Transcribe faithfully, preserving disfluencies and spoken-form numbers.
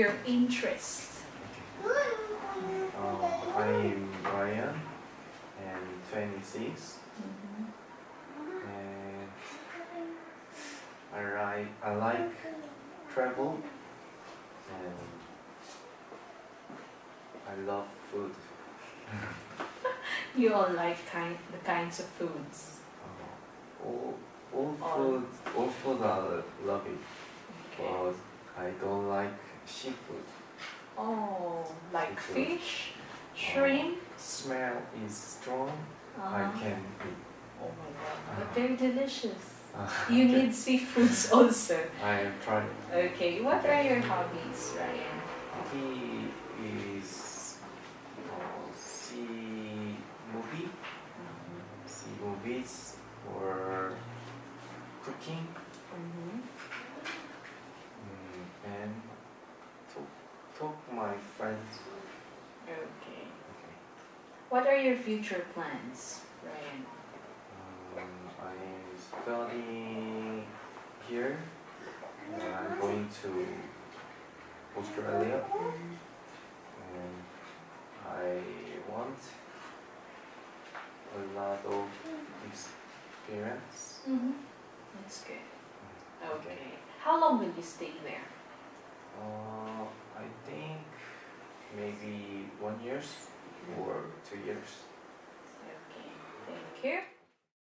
your interest? Uh, I'm Ryan and twenty-six, Mhm. and I like I like travel, and I love food. You all like kind the kinds of foods. Uh, all all All. food all food I love it, Okay. but I don't like seafood. Oh, like Seafood. fish, shrimp. Smell is strong. I Uh-huh. can eat. Oh my god, but they're delicious. Uh, You okay. need seafoods also. I am trying. Okay, what are your hobbies, Ryan? He is uh, see movie, see movies or cooking, Mhm. mm, and talk talk my friends. Okay. Okay. What are your future plans, Ryan? Um, I am studying here. And I'm going to Australia, and I want a lot of experience. Mm-hmm. That's good. Okay. Okay. How long will you stay there? Uh, I think maybe one years or two years. Okay. Thank you.